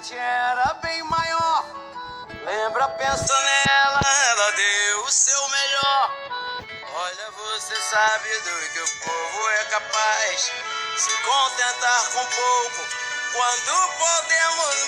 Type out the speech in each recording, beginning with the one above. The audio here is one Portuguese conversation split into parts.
gente era bem maior. Lembra, pensa nela, ela deu o seu melhor. Olha, você sabe do que o povo é capaz, se contentar com pouco, quando podemos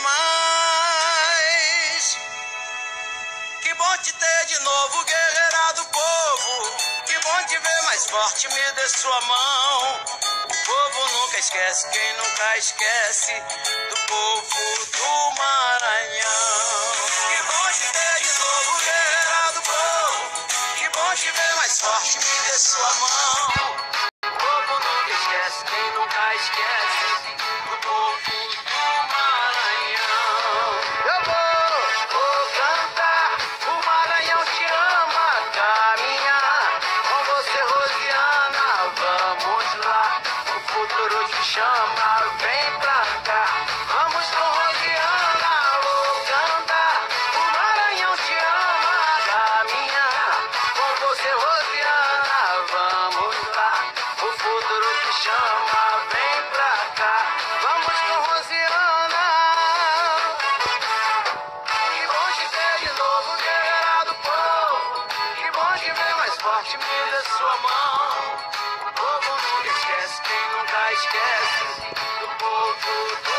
mais. Que bom te ter de novo, guerreira do povo. Que bom te ver mais forte, me dê sua mão. O povo nunca esquece, quem nunca esquece do povo do Maranhão. Que bom te ter de novo, guerreira do povo. Que bom te ver mais forte, me dê sua mão. O povo nunca esquece, quem nunca esquece do povo do Maranhão. Eu vou cantar, o Maranhão te ama, caminhar com você, Rosiana, vamos lá, o futuro te chama, vem pra cá, vamos com Rosiana, vou cantar, o Maranhão te ama, caminhar com você, Rosiana, vamos lá, o futuro te chama, vem pra cá, vamos com Rosiana. Que bom te ver de novo, guerreira do povo. Que bom te ver mais forte, me dê sua mão. O povo nunca esquece, quem nunca esquece do povo do